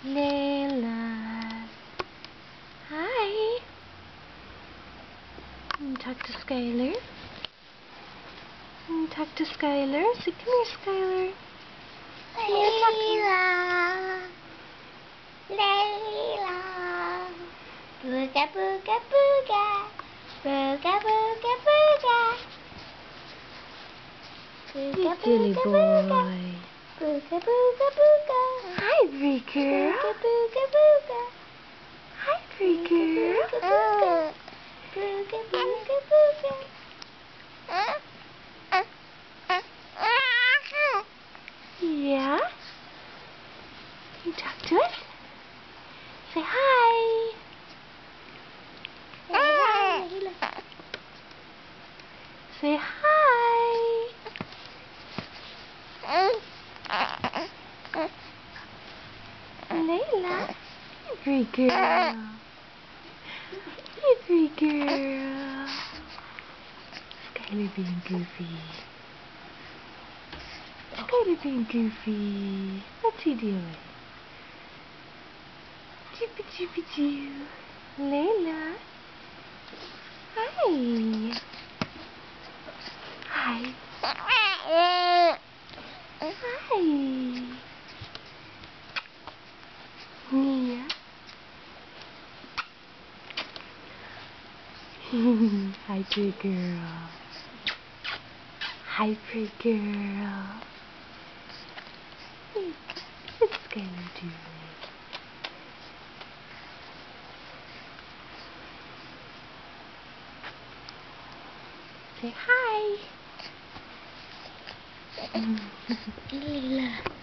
Layla. Hi. Talk to Skylar. Talk to Skylar. So come here, Skylar. Layla. Layla. Booga booga booga. Booga booga booga. You silly boy. Booga booga booga. Hi, Breaker. Booga booga booga. Hi, Breaker. Booga booga booga. Yeah? Can you talk to us? Say hi. Say hi. Layla. You pretty girl. You pretty girl. Skylar being goofy. Skylar being goofy. What's he doing? Chippy chippy choo. Layla. Hi. Hi. Hi. Mia. Hi, pretty girl. Hi, pretty girl. What's Skylar doing? Say hi. Layla.